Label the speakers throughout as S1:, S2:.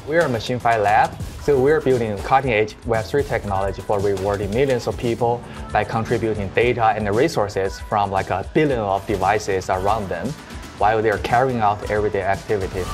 S1: We're a MachineFi lab, so we're building cutting-edge Web3 technology for rewarding millions of people by contributing data and resources from like a billion of devices around them while they're carrying out everyday activities.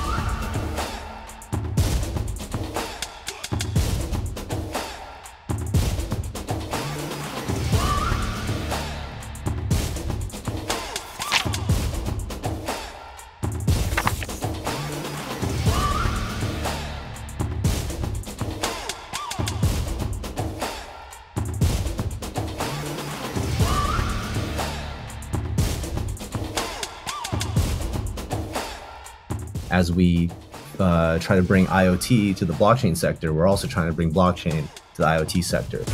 S2: As we try to bring IoT to the blockchain sector, we're also trying to bring blockchain to the IoT sector.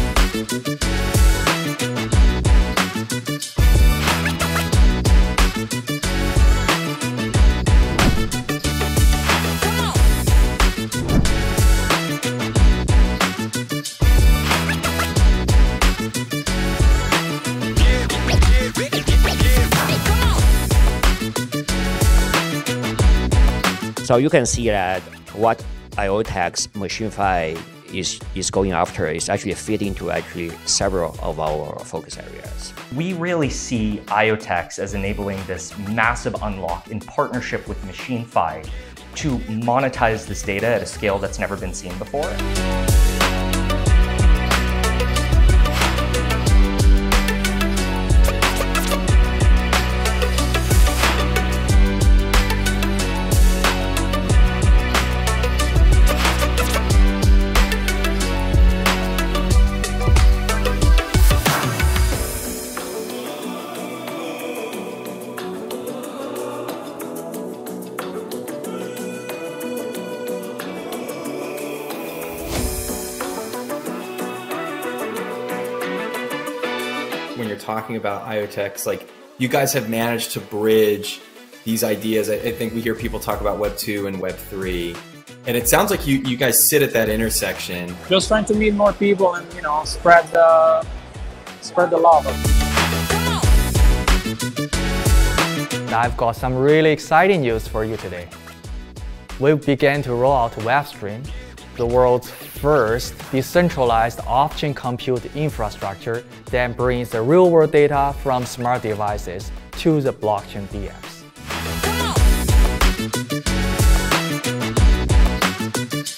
S3: So you can see that what IoTeX MachineFi is going after is actually fit into several of our focus areas.
S4: We really see IoTeX as enabling this massive unlock in partnership with MachineFi to monetize this data at a scale that's never been seen before.
S5: When you're talking about IoTeX, like you guys have managed to bridge these ideas. I think we hear people talk about Web 2 and Web 3, and it sounds like you guys sit at that intersection.
S6: Just trying to meet more people and spread the love.
S1: I've got some really exciting news for you today. We began to roll out WebStream, the world's first decentralized off-chain compute infrastructure that brings the real-world data from smart devices to the blockchain DApps.